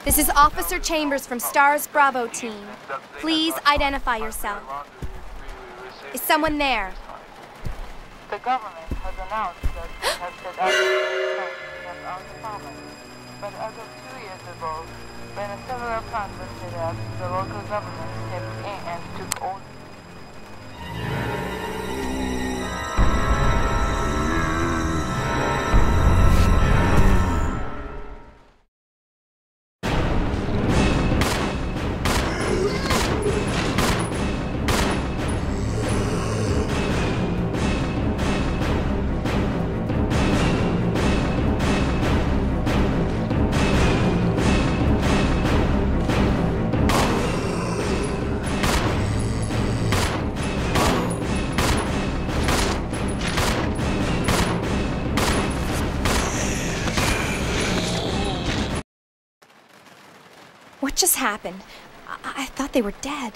This is Officer Chambers from STARS Bravo team. Please identify yourself. Is someone there? The government has announced that it has set up of our department. But as of 2 years ago, when several plants were set up, the local government stepped in and took all. What just happened? I thought they were dead.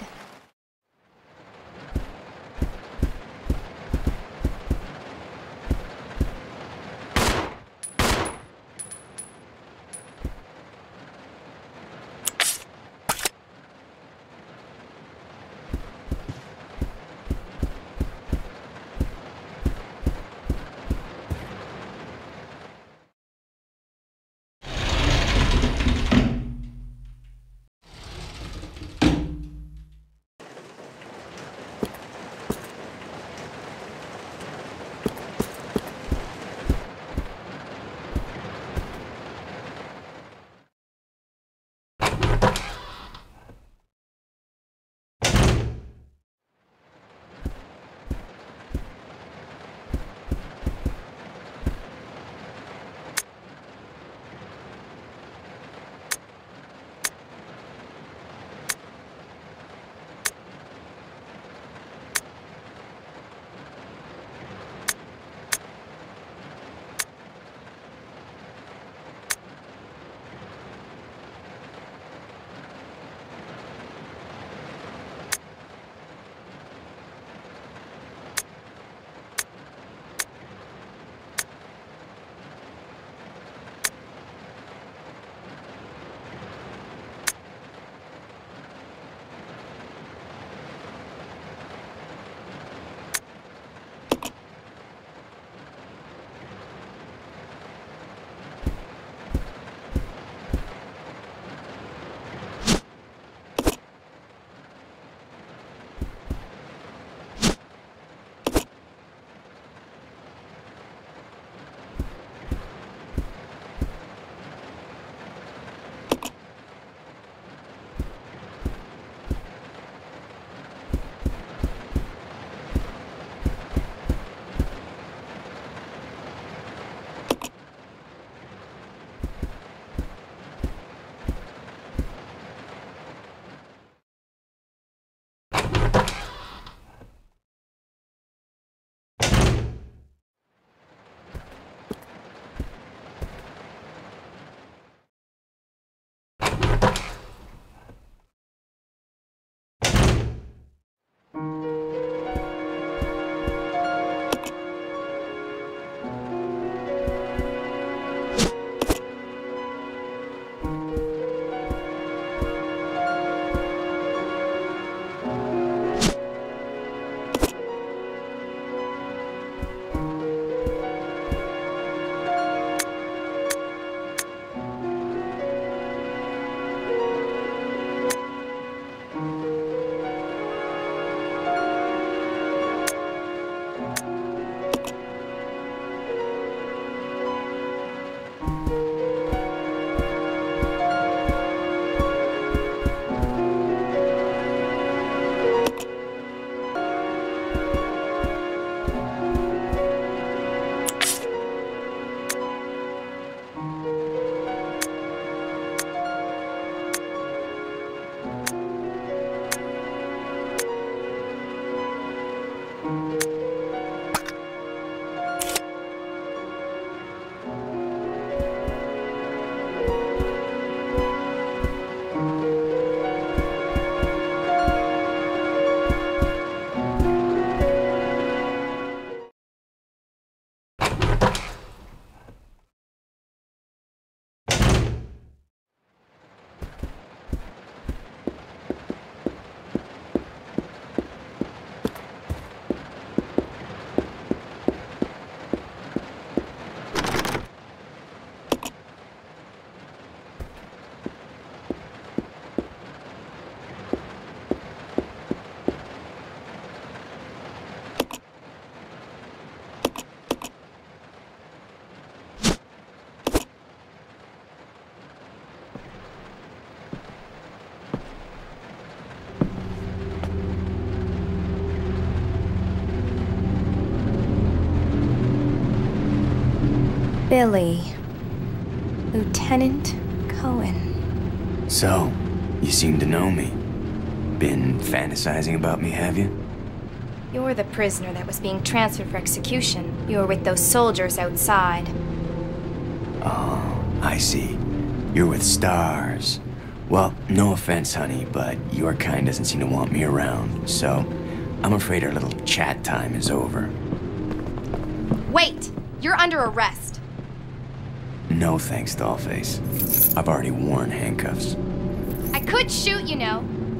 Billy. Lieutenant Cohen. So, you seem to know me. Been fantasizing about me, have you? You're the prisoner that was being transferred for execution. You were with those soldiers outside. Oh, I see. You're with STARS. Well, no offense, honey, but your kind doesn't seem to want me around, so I'm afraid our little chat time is over. Wait! You're under arrest. No thanks, Dollface. I've already worn handcuffs. I could shoot, you know.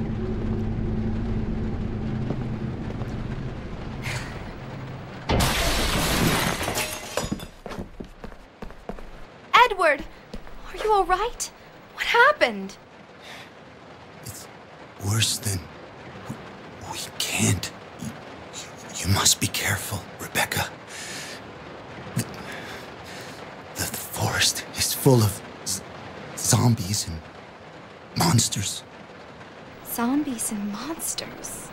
Edward! Are you all right? What happened? It's worse than... We can't. You must be careful, Rebecca. The forest is full of zombies and monsters. Zombies and monsters?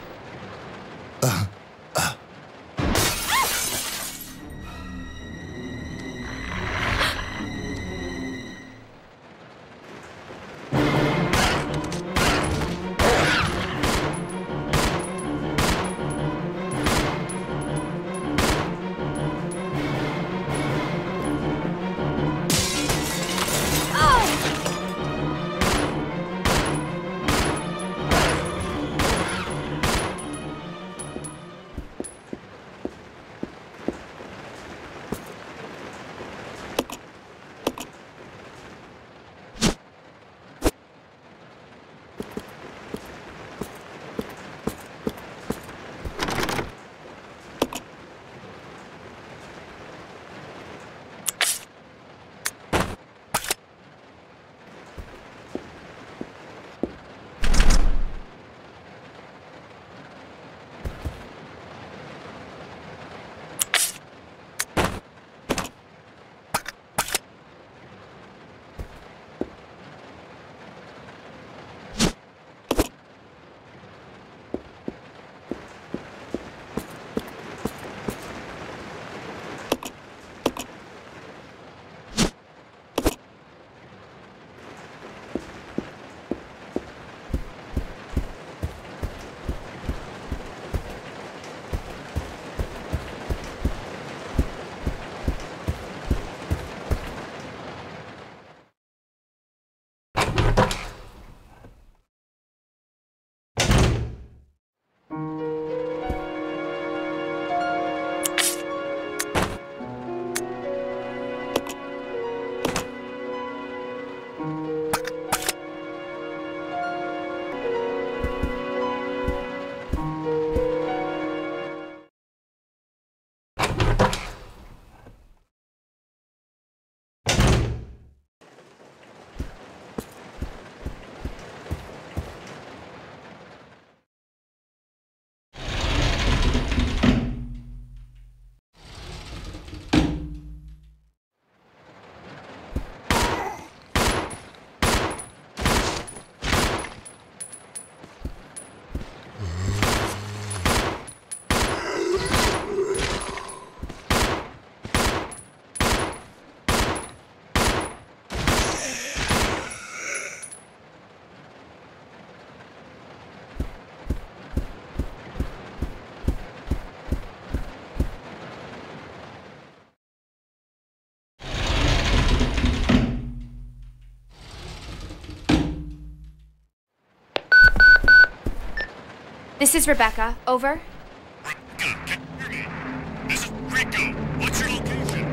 This is Rebecca. Over. Rebecca, can you hear me? This is Rico. What's your location?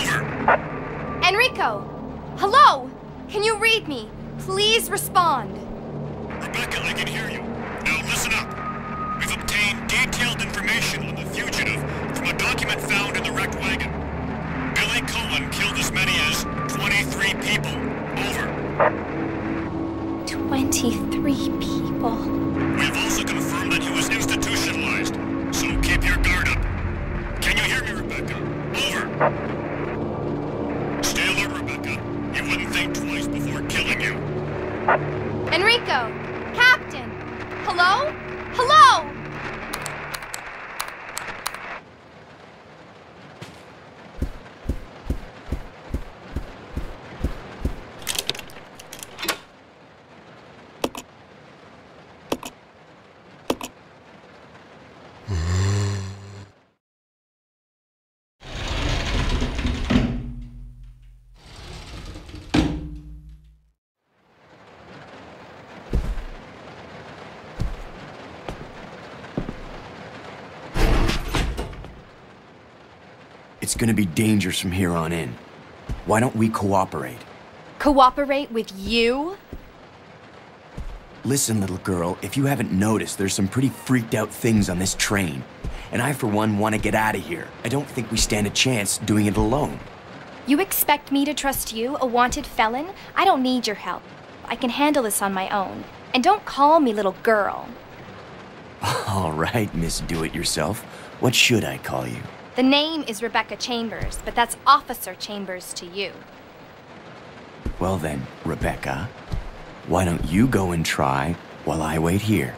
Over. Enrico! Hello! Can you read me? Please respond. Rebecca, I can hear you. Now listen up. We've obtained detailed information on the fugitive from a document found in the wrecked wagon. Billy Cohen killed as many as 23 people. Over. 23 people. We have also confirmed that he was institutionalized, so keep your guard up. Can you hear me, Rebecca? Over. Stay alert, Rebecca. You wouldn't think twice before killing you. Enrico! Captain! Hello? Hello! it's gonna be dangerous from here on in. Why don't we cooperate? Cooperate with you? Listen, little girl, if you haven't noticed, there's some pretty freaked out things on this train. And I, for one, want to get out of here. I don't think we stand a chance doing it alone. You expect me to trust you, a wanted felon? I don't need your help. I can handle this on my own. And don't call me little girl. All right, Miss Do-It-Yourself. What should I call you? The name is Rebecca Chambers, but that's Officer Chambers to you. Well then, Rebecca, why don't you go and try while I wait here?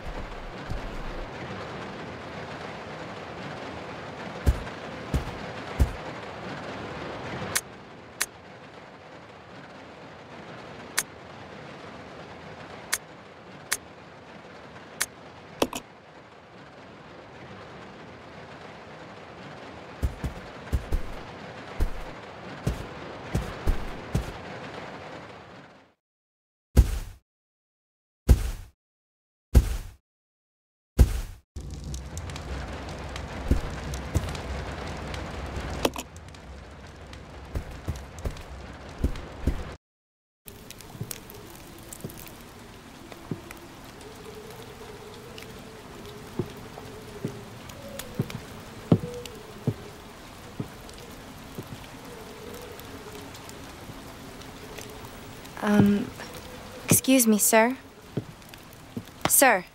Excuse me, sir. Sir.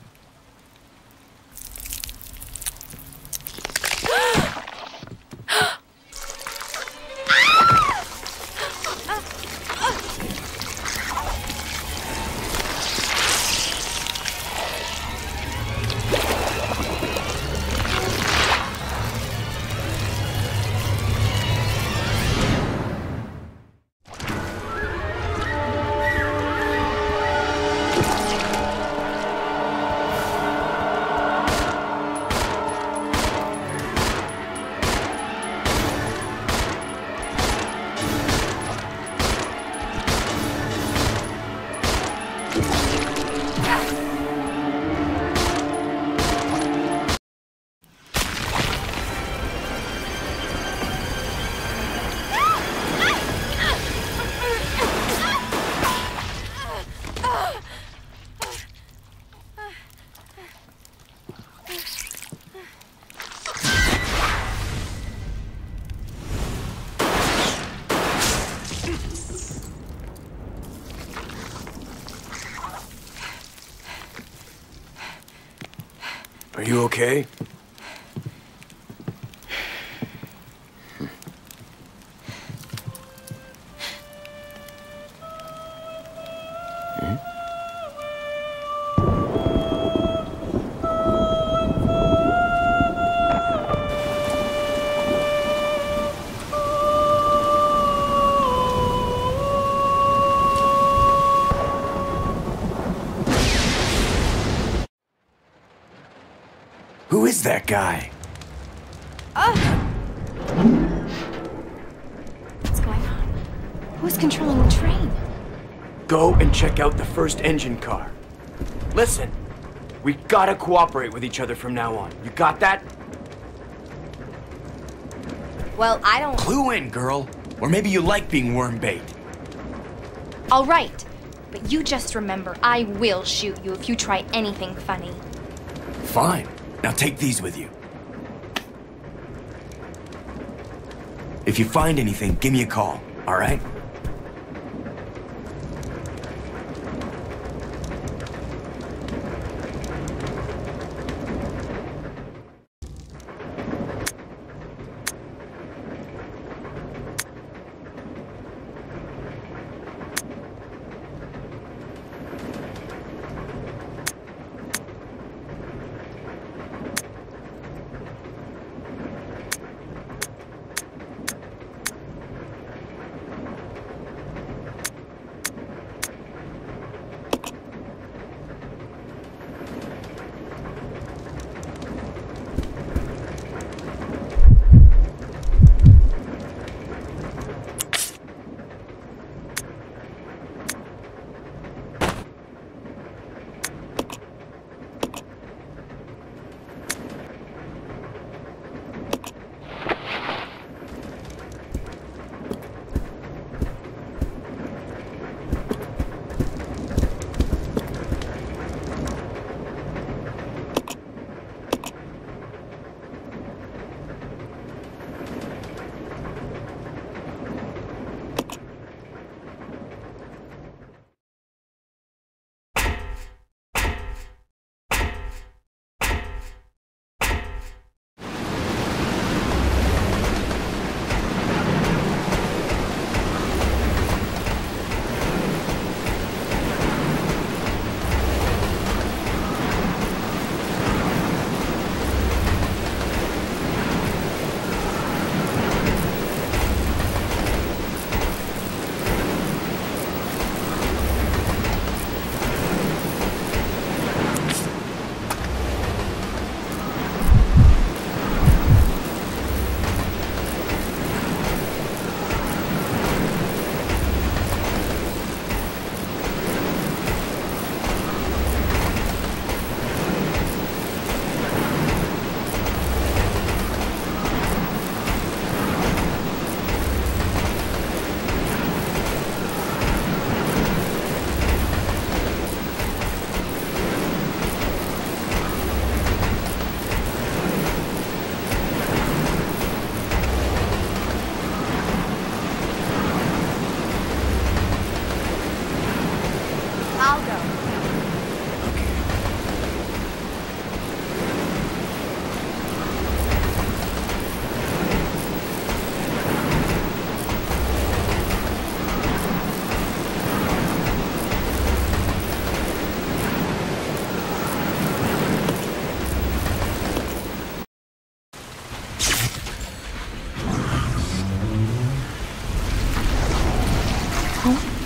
Are you okay? Who is that guy? What's going on? Who's controlling the train? Go and check out the first engine car. Listen, we gotta cooperate with each other from now on. You got that? Well, I don't... Clue in, girl. Or maybe you like being worm bait. All right. But you just remember, I will shoot you if you try anything funny. Fine. Now take these with you. If you find anything, give me a call, all right? Home?